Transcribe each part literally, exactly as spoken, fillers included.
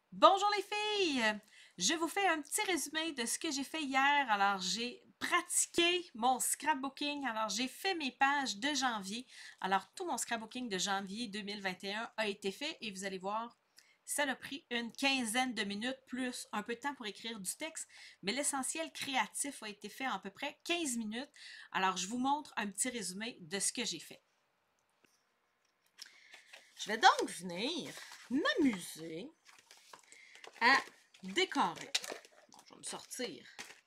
Bonjour les filles! Je vous fais un petit résumé de ce que j'ai fait hier. Alors, j'ai pratiqué mon scrapbooking. Alors, j'ai fait mes pages de janvier. Alors, tout mon scrapbooking de janvier deux mille vingt et un a été fait et vous allez voir, ça a pris une quinzaine de minutes plus un peu de temps pour écrire du texte, mais l'essentiel créatif a été fait en à peu près quinze minutes. Alors, je vous montre un petit résumé de ce que j'ai fait. Je vais donc venir m'amuser à décorer. Bon, je vais me sortir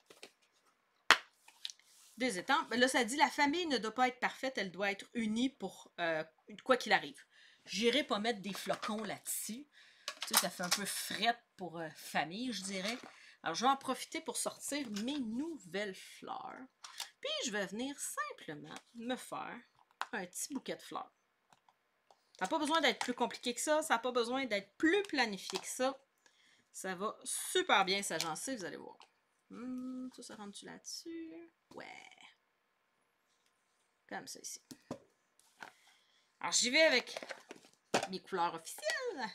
des étampes. Là, ça dit la famille ne doit pas être parfaite, elle doit être unie pour euh, quoi qu'il arrive. J'irai pas mettre des flocons là-dessus. Tu sais, ça fait un peu frette pour euh, famille, je dirais. Alors, je vais en profiter pour sortir mes nouvelles fleurs. Puis, je vais venir simplement me faire un petit bouquet de fleurs. Ça n'a pas besoin d'être plus compliqué que ça. Ça n'a pas besoin d'être plus planifié que ça. Ça va super bien s'agencer, vous allez voir. Hum, ça, ça rentre-tu là-dessus? Ouais. Comme ça ici. Alors, j'y vais avec mes couleurs officielles.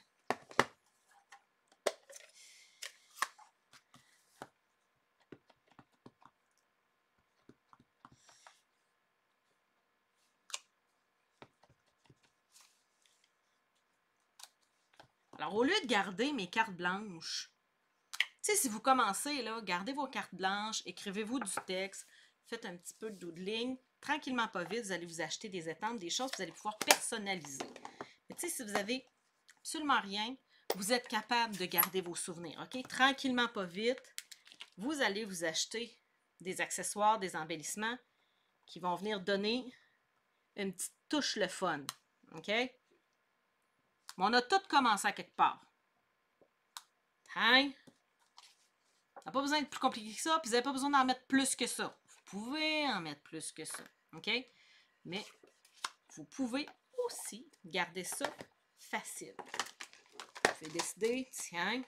Alors, au lieu de garder mes cartes blanches, tu sais, si vous commencez, là, gardez vos cartes blanches, écrivez-vous du texte, faites un petit peu de doodling. Tranquillement, pas vite, vous allez vous acheter des étampes, des choses que vous allez pouvoir personnaliser. Mais tu sais, si vous avez absolument rien, vous êtes capable de garder vos souvenirs, OK? Tranquillement, pas vite, vous allez vous acheter des accessoires, des embellissements qui vont venir donner une petite touche le fun, OK? Mais on a tout commencé à quelque part. Hein? Ça n'a pas besoin d'être plus compliqué que ça, puis vous n'avez pas besoin d'en mettre plus que ça. Vous pouvez en mettre plus que ça, OK? Mais vous pouvez aussi garder ça facile. Vous pouvez décider, tiens,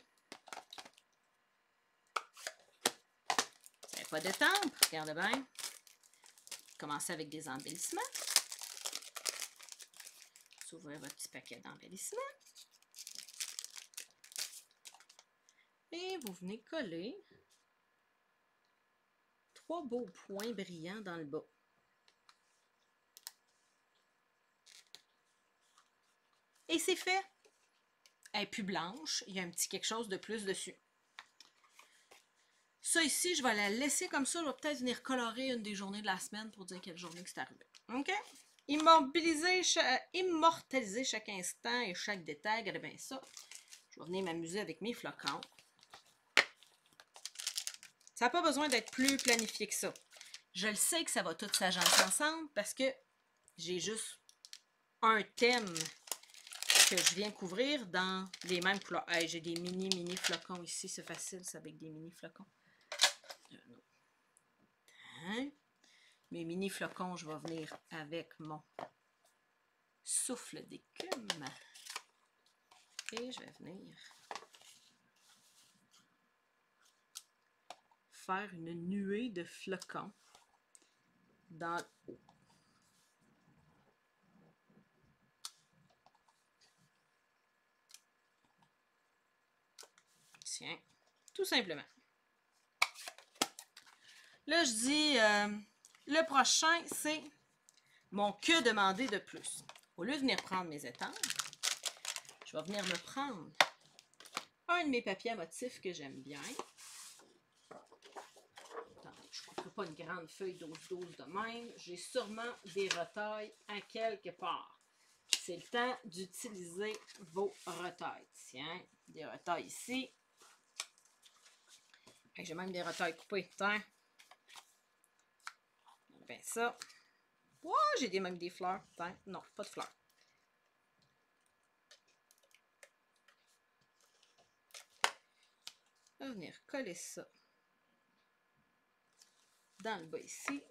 vous n'avez pas d'étampe, regardez bien. Commencez avec des embellissements. Vous ouvrez votre petit paquet d'embellissements. Et vous venez coller trois beaux points brillants dans le bas. Et c'est fait. Elle est plus blanche. Il y a un petit quelque chose de plus dessus. Ça ici, je vais la laisser comme ça. Je vais peut-être venir colorer une des journées de la semaine pour dire quelle journée que c'est arrivé. OK? Immobiliser, immortaliser chaque instant et chaque détail. Regardez bien ça. Je vais venir m'amuser avec mes flocons. Ça n'a pas besoin d'être plus planifié que ça. Je le sais que ça va tout s'agencer ensemble parce que j'ai juste un thème que je viens couvrir dans les mêmes couleurs. Hey, j'ai des mini, mini flocons ici. C'est facile, c'est avec des mini flocons. Hein? Mes mini flocons, je vais venir avec mon souffle d'écume. Et je vais venir faire une nuée de flocons dans le haut. Tiens, tout simplement. Là, je dis, euh, le prochain, c'est mon que demander de plus. Au lieu de venir prendre mes étampes, je vais venir me prendre un de mes papiers à motifs que j'aime bien. Attendez, je ne couperai pas une grande feuille douze douze de même. J'ai sûrement des retailles à quelque part. C'est le temps d'utiliser vos retailles. Tiens, des retailles ici. J'ai même des retailles coupées. Tiens. Ben ça. Wow, j'ai des, même des fleurs. Tiens, non, pas de fleurs. On va venir coller ça dans le bas ici.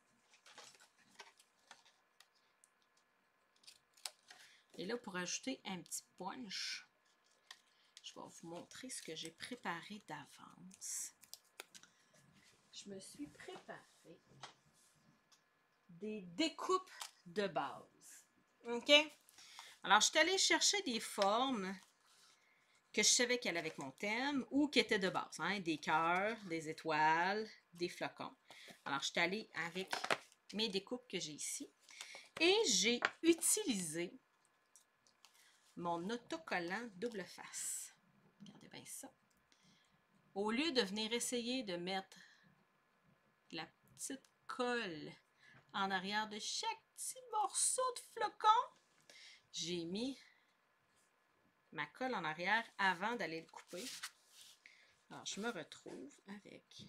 Et là, pour ajouter un petit punch, je vais vous montrer ce que j'ai préparé d'avance. Je me suis préparé des découpes de base. OK? Alors, je suis allée chercher des formes que je savais qu'elle allait avec mon thème ou qui étaient de base. Hein, des cœurs, des étoiles, des flocons. Alors, je suis allée avec mes découpes que j'ai ici. Et j'ai utilisé mon autocollant double face. Regardez bien ça. Au lieu de venir essayer de mettre la petite colle en arrière de chaque petit morceau de flocon, j'ai mis ma colle en arrière avant d'aller le couper. Alors, je me retrouve avec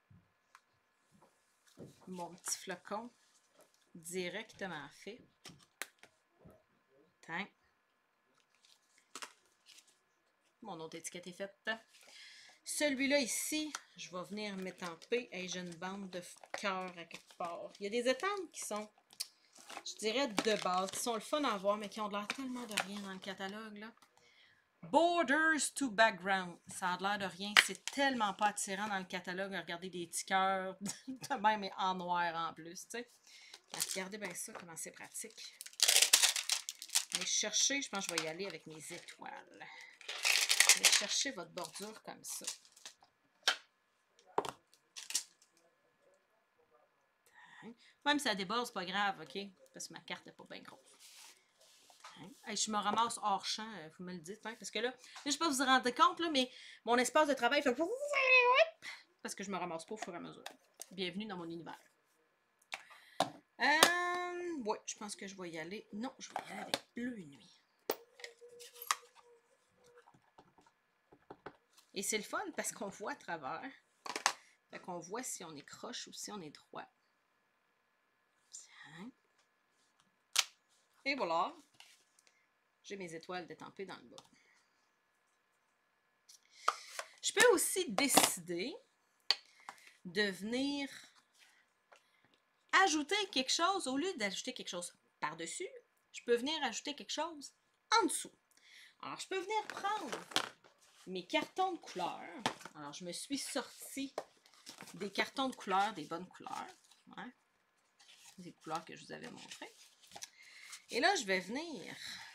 mon petit flocon directement fait. Tiens. Mon autre étiquette est faite. Celui-là ici, je vais venir m'étamper. Et j'ai une bande de cœur à quelque part. Il y a des étampes qui sont, je dirais, de base, qui sont le fun à voir, mais qui ont l'air tellement de rien dans le catalogue, là. Borders to background. Ça a l'air de rien. C'est tellement pas attirant dans le catalogue. Regardez des petits cœurs de même, mais en noir en plus, tu sais. Regardez bien ça, comment c'est pratique. Allez chercher, je pense que je vais y aller avec mes étoiles. Allez chercher votre bordure comme ça. Même si ça déborde, c'est pas grave, OK? Parce que ma carte n'est pas bien grosse. Hey, je me ramasse hors champ, vous me le dites, hein? Parce que là, là je ne sais pas si vous vous rendez compte, là, mais mon espace de travail fait parce que je me ramasse pas au fur et à mesure. Bienvenue dans mon univers. Euh, oui, je pense que je vais y aller. Non, je vais y aller avec Bleu Nuit. Et c'est le fun parce qu'on voit à travers. Fait qu'on voit si on est croche ou si on est droit. Tiens. Et voilà. J'ai mes étoiles détampées dans le bas. Je peux aussi décider de venir ajouter quelque chose, au lieu d'ajouter quelque chose par-dessus, je peux venir ajouter quelque chose en dessous. Alors, je peux venir prendre mes cartons de couleurs. Alors, je me suis sorti des cartons de couleurs, des bonnes couleurs. Ouais. Des couleurs que je vous avais montrées. Et là, je vais venir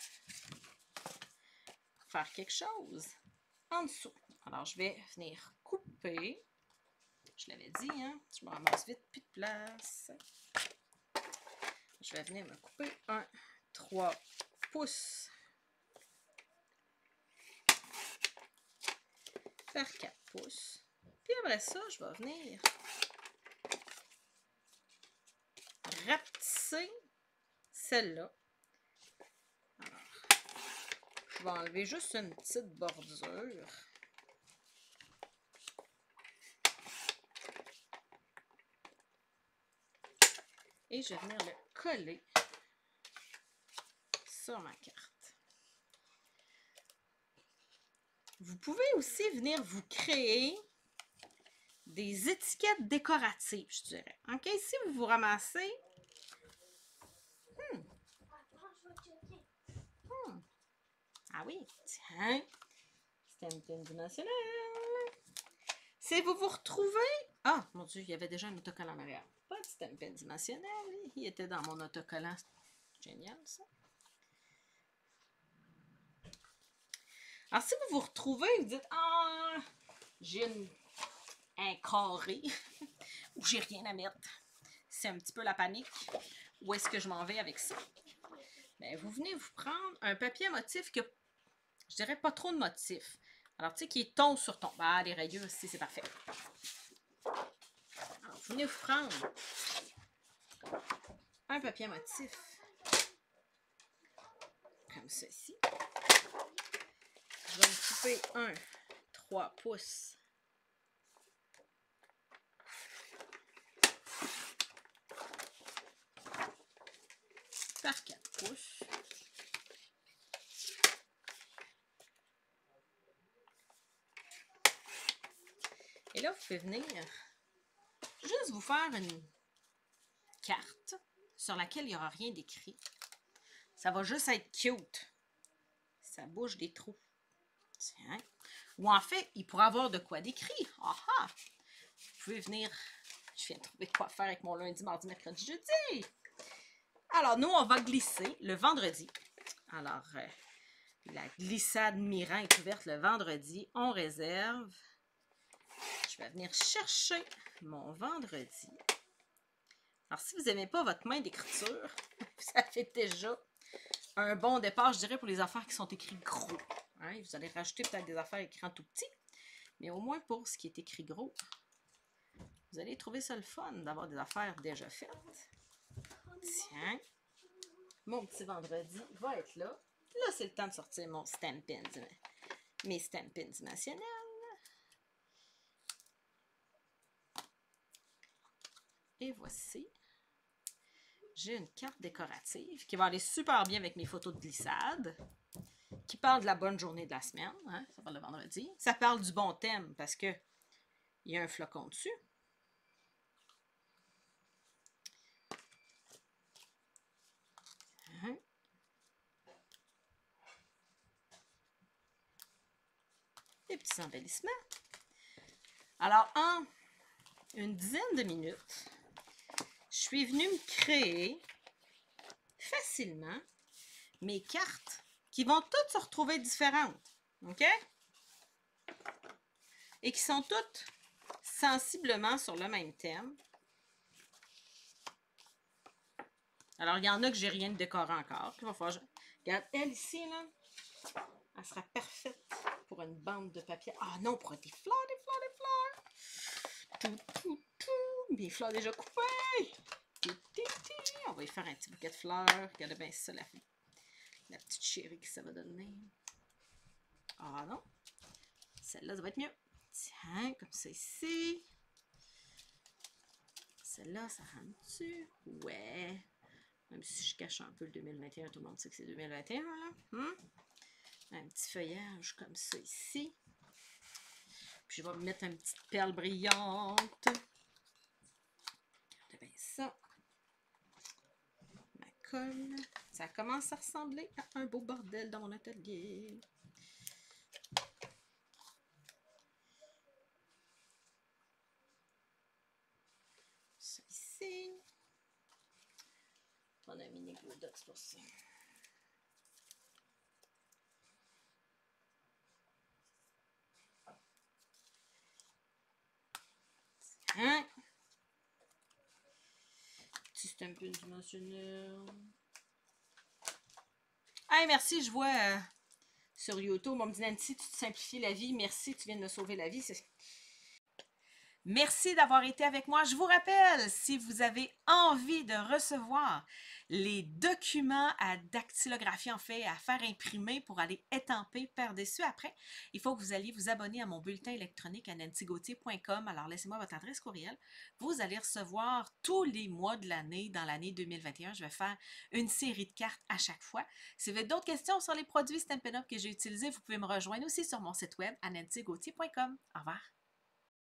faire quelque chose en dessous. Alors, je vais venir couper. Je l'avais dit, hein? Je me ramasse vite, plus de place. Je vais venir me couper un trois pouces par quatre pouces. Puis après ça, je vais venir rapetisser celle-là. Alors, je vais enlever juste une petite bordure. Et je vais venir le coller sur ma carte. Vous pouvez aussi venir vous créer des étiquettes décoratives, je dirais. OK? Si vous vous ramassez... Hmm. Hmm. Ah oui, tiens. Stampin' dimensionnel. Si vous vous retrouvez... Ah, mon Dieu, il y avait déjà un autocollant en arrière. Pas de Stampin' dimensionnel. Il était dans mon autocollant. Génial, ça. Alors, si vous vous retrouvez, vous dites, ah, j'ai une, un carré où j'ai rien à mettre. C'est un petit peu la panique. Où est-ce que je m'en vais avec ça? Bien, vous venez vous prendre un papier à motif que, je dirais pas trop de motifs. Alors, tu sais, qui est ton sur ton. Ah, les rayures ici, c'est parfait. Alors, vous venez vous prendre un papier à motif comme ceci. Je vais me couper un trois pouces par quatre pouces. Et là, vous pouvez venir juste vous faire une carte sur laquelle il n'y aura rien d'écrit. Ça va juste être cute. Ça bouge des trous. Tiens. Ou en fait, il pourrait avoir de quoi d'écrit. Ah ah! Vous pouvez venir... Je viens de trouver quoi faire avec mon lundi, mardi, mercredi, jeudi. Alors, nous, on va glisser le vendredi. Alors, euh, La glissade Miran est ouverte le vendredi. On réserve. Je vais venir chercher mon vendredi. Alors, si vous n'aimez pas votre main d'écriture, ça fait déjà un bon départ, je dirais, pour les affaires qui sont écrites gros. Hein? Vous allez rajouter peut-être des affaires écrites en tout petit, mais au moins pour ce qui est écrit gros, vous allez trouver ça le fun d'avoir des affaires déjà faites. Tiens, mon petit vendredi va être là. Là, c'est le temps de sortir mon Stampin', mes Stampin' dimensionnels. Et voici. J'ai une carte décorative qui va aller super bien avec mes photos de glissade, qui parle de la bonne journée de la semaine. Hein, ça parle le vendredi. Ça parle du bon thème parce que il y a un flocon dessus. Hein. Des petits embellissements. Alors, en une dizaine de minutes, je suis venue me créer facilement mes cartes qui vont toutes se retrouver différentes. OK? Et qui sont toutes sensiblement sur le même thème. Alors, il y en a que j'ai rien de décoré encore. Il va falloir je... Regarde, elle ici, là, elle sera parfaite pour une bande de papier. Ah non, pour des fleurs, des fleurs, des fleurs. Tout, tout, tout. Mes fleurs déjà coupées. On va y faire un petit bouquet de fleurs. Regardez bien ça, la, la petite chérie que ça va donner. Ah non. Celle-là, ça va être mieux. Tiens, comme ça ici. Celle-là, ça rentre dessus. Ouais. Même si je cache un peu le deux mille vingt et un, tout le monde sait que c'est deux mille vingt et un, là. Hmm? Un petit feuillage comme ça ici. Puis je vais mettre une petite perle brillante. Regardez bien ça. Ma colle. Ça commence à ressembler à un beau bordel dans mon atelier. Ça ici. On a mis des glue dots pour ça. Hein? Petit Stampin' dimensionnel. Hey, merci, je vois euh, sur YouTube, mon petit Nancy, tu te simplifies la vie. Merci, tu viens de me sauver la vie. Merci d'avoir été avec moi. Je vous rappelle, si vous avez envie de recevoir les documents à dactylographie, en fait, à faire imprimer pour aller étamper par-dessus après, il faut que vous alliez vous abonner à mon bulletin électronique à nancy gauthier point com. Alors, laissez-moi votre adresse courriel. Vous allez recevoir tous les mois de l'année, dans l'année deux mille vingt et un. Je vais faire une série de cartes à chaque fois. Si vous avez d'autres questions sur les produits Stampin' Up que j'ai utilisés, vous pouvez me rejoindre aussi sur mon site web à nancy gauthier point com. Au revoir.